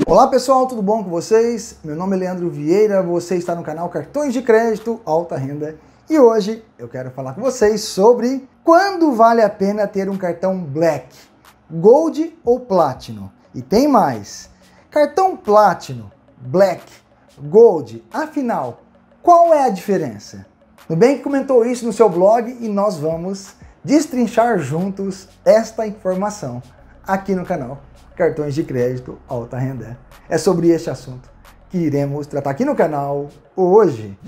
Olá pessoal, tudo bom com vocês? Meu nome é Leandro Vieira, você está no canal Cartões de Crédito Alta Renda e hoje eu quero falar com vocês sobre quando vale a pena ter um cartão Black, Gold ou Platinum. E tem mais, cartão Platinum, Black, Gold, afinal, qual é a diferença? Nubank comentou isso no seu blog e nós vamos destrinchar juntos esta informação aqui no canal Cartões de Crédito Alta Renda. É sobre este assunto que iremos tratar aqui no canal hoje.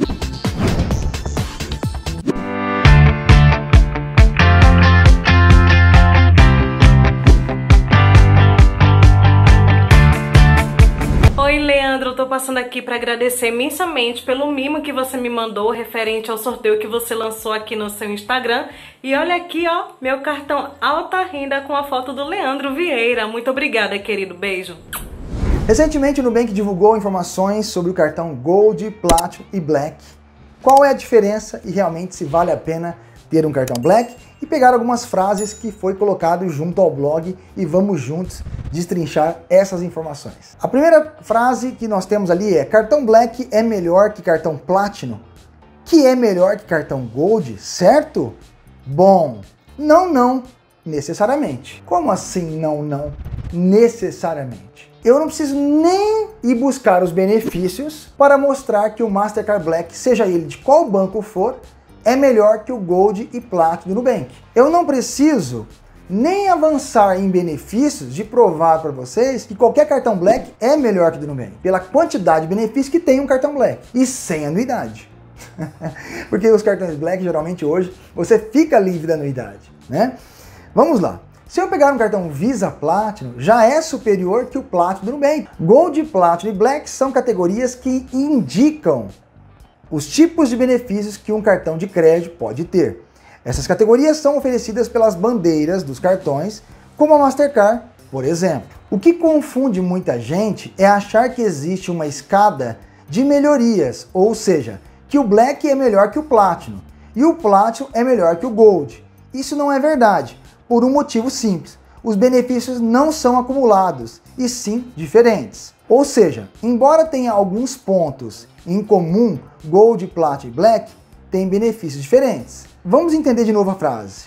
Oi, Leandro, eu tô passando aqui para agradecer imensamente pelo mimo que você me mandou referente ao sorteio que você lançou aqui no seu Instagram. E olha aqui, ó, meu cartão Alta Renda com a foto do Leandro Vieira. Muito obrigada, querido. Beijo. Recentemente o Nubank divulgou informações sobre o cartão Gold, Platinum e Black. Qual é a diferença e realmente se vale a pena ter um cartão Black? E pegar algumas frases que foi colocado junto ao blog e vamos juntos destrinchar essas informações. A primeira frase que nós temos ali é: cartão Black é melhor que cartão Platinum, que é melhor que cartão Gold, certo? Bom, não necessariamente. Como assim não necessariamente? Eu não preciso nem ir buscar os benefícios para mostrar que o Mastercard Black, seja ele de qual banco for, é melhor que o Gold e Platinum do Nubank. Eu não preciso nem avançar em benefícios de provar para vocês que qualquer cartão Black é melhor que o do Nubank, pela quantidade de benefícios que tem um cartão Black, e sem anuidade. Porque os cartões Black, geralmente hoje, você fica livre da anuidade, né? Vamos lá. Se eu pegar um cartão Visa Platinum, já é superior que o Platinum do Nubank. Gold, Platinum e Black são categorias que indicam os tipos de benefícios que um cartão de crédito pode ter. Essas categorias são oferecidas pelas bandeiras dos cartões, como a Mastercard, por exemplo. O que confunde muita gente é achar que existe uma escada de melhorias, ou seja, que o Black é melhor que o Platinum e o Platinum é melhor que o Gold. Isso não é verdade, por um motivo simples. Os benefícios não são acumulados, e sim diferentes. Ou seja, embora tenha alguns pontos em comum, Gold, Platinum e Black têm benefícios diferentes. Vamos entender de novo a frase.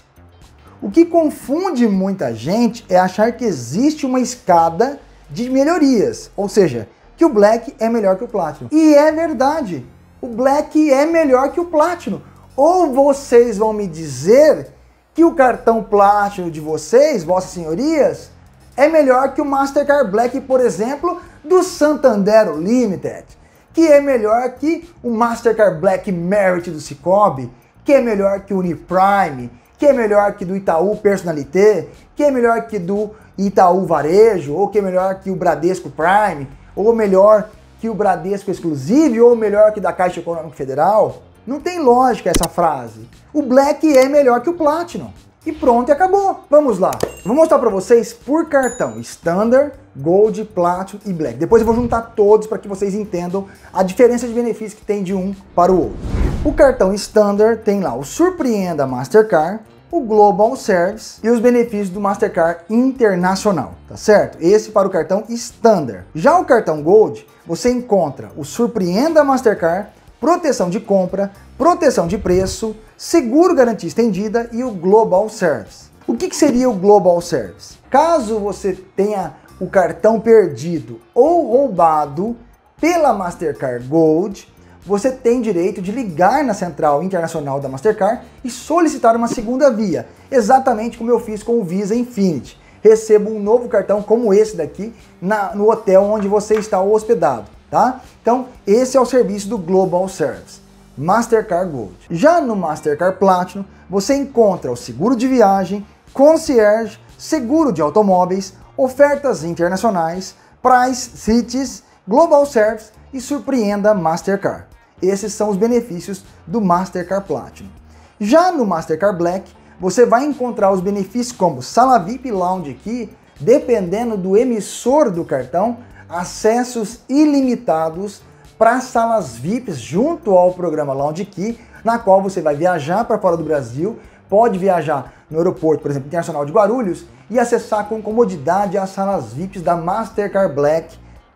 O que confunde muita gente é achar que existe uma escada de melhorias, ou seja, que o Black é melhor que o Platinum. E é verdade, o Black é melhor que o Platinum. Ou vocês vão me dizer que o cartão Platinum de vocês, vossas senhorias, é melhor que o Mastercard Black, por exemplo, do Santander Limited, que é melhor que o Mastercard Black Merit do Sicoob, que é melhor que o Uniprime, que é melhor que do Itaú Personalité, que é melhor que do Itaú Varejo, ou que é melhor que o Bradesco Prime, ou melhor que o Bradesco Exclusive, ou melhor que da Caixa Econômica Federal. Não tem lógica essa frase. O Black é melhor que o Platinum. E pronto, e acabou. Vamos lá. Vou mostrar para vocês por cartão Standard, Gold, Platinum e Black. Depois eu vou juntar todos para que vocês entendam a diferença de benefício que tem de um para o outro. O cartão Standard tem lá o Surpreenda Mastercard, o Global Service e os benefícios do Mastercard Internacional, tá certo? Esse para o cartão Standard. Já o cartão Gold, você encontra o Surpreenda Mastercard, proteção de compra, proteção de preço, seguro garantia estendida e o Global Service. O que seria o Global Service? Caso você tenha o cartão perdido ou roubado pela Mastercard Gold, você tem direito de ligar na central internacional da Mastercard e solicitar uma segunda via, exatamente como eu fiz com o Visa Infinity. Recebo um novo cartão como esse daqui no hotel onde você está hospedado, tá? Então, esse é o serviço do Global Service, Mastercard Gold. Já no Mastercard Platinum, você encontra o seguro de viagem, concierge, seguro de automóveis, ofertas internacionais, Price Cities, Global Service e Surpreenda Mastercard. Esses são os benefícios do Mastercard Platinum. Já no Mastercard Black, você vai encontrar os benefícios como Sala VIP Lounge Key, dependendo do emissor do cartão, acessos ilimitados para salas VIPs junto ao programa Lounge Key, na qual você vai viajar para fora do Brasil, pode viajar no aeroporto, por exemplo, Internacional de Guarulhos, e acessar com comodidade as salas VIPs da Mastercard Black,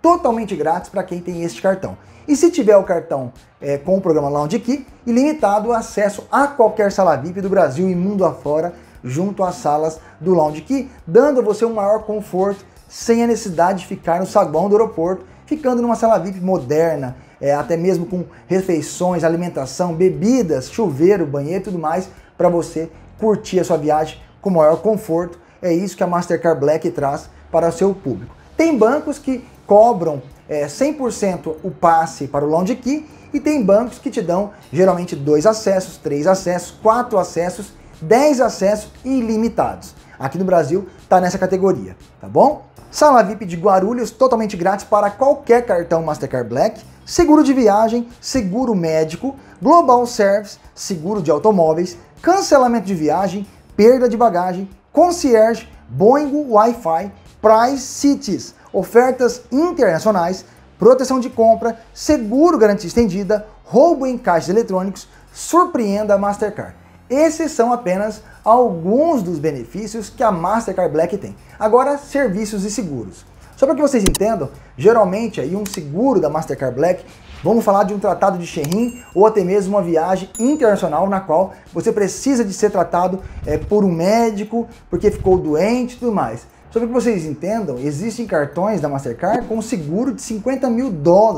totalmente grátis para quem tem este cartão. E se tiver o cartão com o programa Lounge Key, ilimitado acesso a qualquer sala VIP do Brasil e mundo afora, junto às salas do Lounge Key, dando a você um maior conforto, sem a necessidade de ficar no saguão do aeroporto, ficando numa sala VIP moderna, até mesmo com refeições, alimentação, bebidas, chuveiro, banheiro e tudo mais, para você curtir a sua viagem com maior conforto. É isso que a Mastercard Black traz para o seu público. Tem bancos que cobram 100% o passe para o Lounge Key e tem bancos que te dão geralmente 2 acessos, 3 acessos, 4 acessos, 10 acessos ilimitados. Aqui no Brasil está nessa categoria, tá bom? Sala VIP de Guarulhos, totalmente grátis para qualquer cartão Mastercard Black, seguro de viagem, seguro médico, Global Service, seguro de automóveis, cancelamento de viagem, perda de bagagem, concierge, Boeing Wi-Fi, Price Cities, ofertas internacionais, proteção de compra, seguro garantia estendida, roubo em caixas eletrônicos, surpreenda a Mastercard. Esses são apenas alguns dos benefícios que a Mastercard Black tem. Agora, serviços e seguros. Só para que vocês entendam, geralmente aí um seguro da Mastercard Black, vamos falar de um tratado de Shein ou até mesmo uma viagem internacional na qual você precisa de ser tratado por um médico porque ficou doente e tudo mais. Só para que vocês entendam, existem cartões da Mastercard com seguro de $50 mil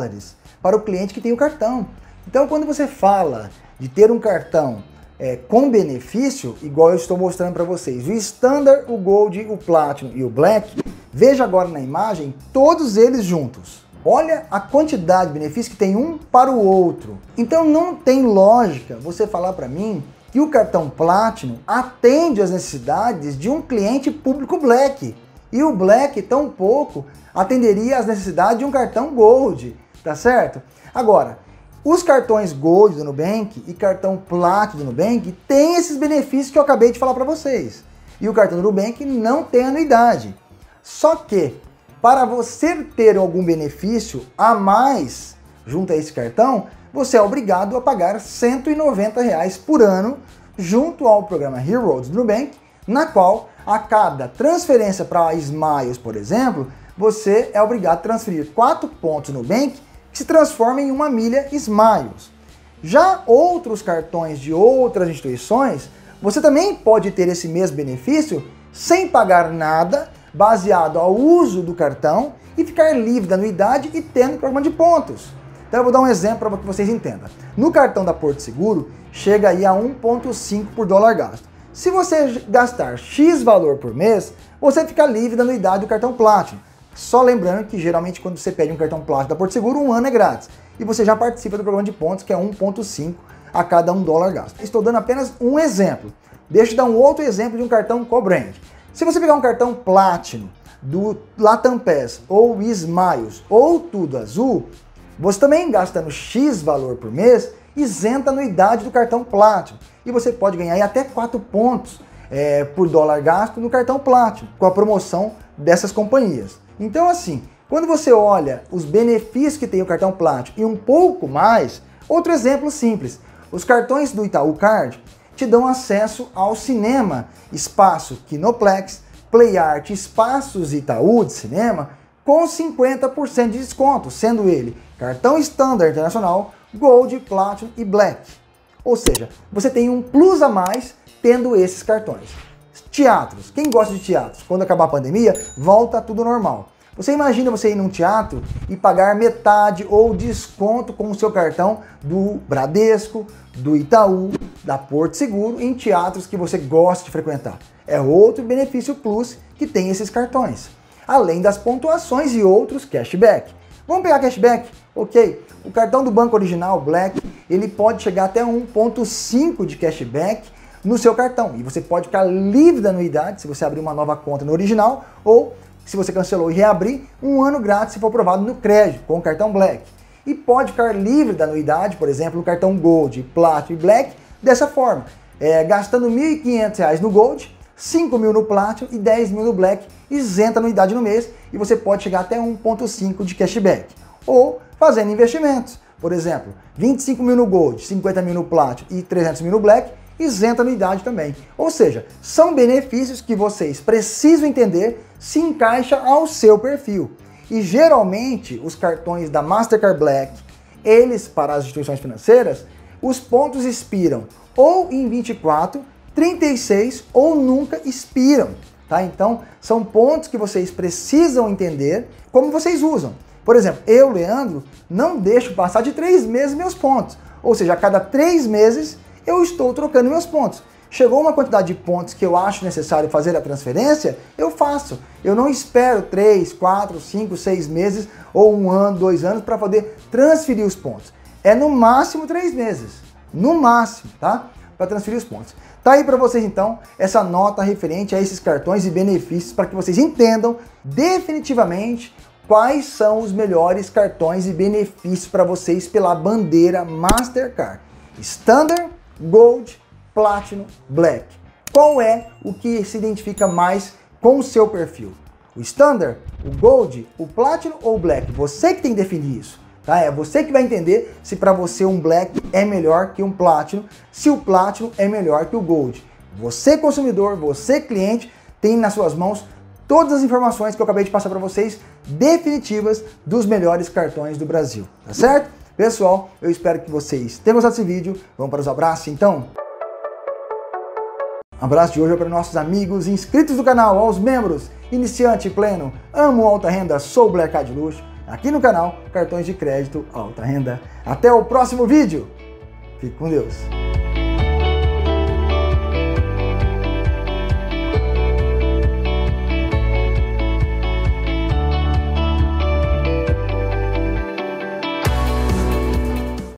para o cliente que tem o cartão. Então, quando você fala de ter um cartão com benefício, igual eu estou mostrando para vocês, o Standard, o Gold, o Platinum e o Black, veja agora na imagem, todos eles juntos. Olha a quantidade de benefícios que tem um para o outro. Então não tem lógica você falar para mim que o cartão Platinum atende às necessidades de um cliente público Black. E o Black tampouco atenderia às necessidades de um cartão Gold, tá certo? Agora, os cartões Gold do Nubank e cartão Platinum do Nubank têm esses benefícios que eu acabei de falar para vocês. E o cartão do Nubank não tem anuidade. Só que, para você ter algum benefício a mais junto a esse cartão, você é obrigado a pagar R$ 190 por ano junto ao programa Heroes do Nubank, na qual a cada transferência para a Smiles, por exemplo, você é obrigado a transferir 4 pontos no Nubank que se transformam em 1 milha Smiles. Já outros cartões de outras instituições, você também pode ter esse mesmo benefício sem pagar nada, baseado ao uso do cartão e ficar livre da anuidade e tendo programa de pontos. Então eu vou dar um exemplo para que vocês entendam. No cartão da Porto Seguro, chega aí a 1,5 por dólar gasto. Se você gastar X valor por mês, você fica livre da anuidade do cartão Platinum. Só lembrando que geralmente quando você pede um cartão Platinum da Porto Seguro, 1 ano é grátis. E você já participa do programa de pontos, que é 1,5 a cada $1 gasto. Estou dando apenas um exemplo. Deixa eu dar um outro exemplo de um cartão co-brand. Se você pegar um cartão Platinum do Latam Pass ou Smiles ou Tudo Azul, você também gastando X valor por mês, isenta a anuidade do cartão Platinum. E você pode ganhar aí até 4 pontos por dólar gasto no cartão Platinum, com a promoção dessas companhias. Então assim, quando você olha os benefícios que tem o cartão Platinum e um pouco mais, outro exemplo simples, os cartões do Itaú Card te dão acesso ao cinema, espaço Kinoplex, PlayArt, espaços Itaú de cinema, com 50% de desconto, sendo ele cartão Standard Internacional, Gold, Platinum e Black. Ou seja, você tem um plus a mais tendo esses cartões. Teatros. Quem gosta de teatros? Quando acabar a pandemia, volta tudo normal. Você imagina você ir num teatro e pagar metade ou desconto com o seu cartão do Bradesco, do Itaú, da Porto Seguro, em teatros que você gosta de frequentar. É outro benefício plus que tem esses cartões. Além das pontuações e outros cashback. Vamos pegar cashback? Ok. O cartão do banco original, Black, ele pode chegar até 1,5 de cashback no seu cartão. E você pode ficar livre da anuidade se você abrir uma nova conta no original ou se você cancelou e reabrir, 1 ano grátis se for aprovado no crédito com o cartão Black. E pode ficar livre da anuidade, por exemplo, no cartão Gold, Platinum e Black, dessa forma. Gastando R$ 1.500 no Gold, 5 mil no Platinum e 10 mil no Black, isenta a anuidade no mês e você pode chegar até 1,5 de cashback. Ou fazendo investimentos, por exemplo, 25 mil no Gold, 50 mil no Platinum e 300 mil no Black, isenta a anuidade também. Ou seja, são benefícios que vocês precisam entender se encaixa ao seu perfil. E geralmente os cartões da Mastercard Black, eles para as instituições financeiras, os pontos expiram ou em 24, 36 ou nunca expiram, tá? Então são pontos que vocês precisam entender como vocês usam. Por exemplo, eu, Leandro, não deixo passar de 3 meses meus pontos. Ou seja, a cada 3 meses eu estou trocando meus pontos. Chegou uma quantidade de pontos que eu acho necessário fazer a transferência, eu faço. Eu não espero 3, 4, 5, 6 meses ou 1 ano, 2 anos para poder transferir os pontos. É no máximo 3 meses. No máximo, tá? Para transferir os pontos. Tá aí para vocês então essa nota referente a esses cartões e benefícios para que vocês entendam definitivamente quais são os melhores cartões e benefícios para vocês pela bandeira Mastercard. Standard, Gold, Platinum, Black. Qual é o que se identifica mais com o seu perfil? O Standard, o Gold, o Platinum ou o Black? Você que tem que definir isso. Tá? É você que vai entender se para você um Black é melhor que um Platinum, se o Platinum é melhor que o Gold. Você consumidor, você cliente, tem nas suas mãos todas as informações que eu acabei de passar para vocês, definitivas dos melhores cartões do Brasil, tá certo? Pessoal, eu espero que vocês tenham gostado desse vídeo. Vamos para os abraços então? O abraço de hoje é para nossos amigos inscritos do canal, aos membros, iniciante e pleno, amo alta renda, sou Black Card Luxo, aqui no canal, cartões de crédito alta renda. Até o próximo vídeo, fique com Deus.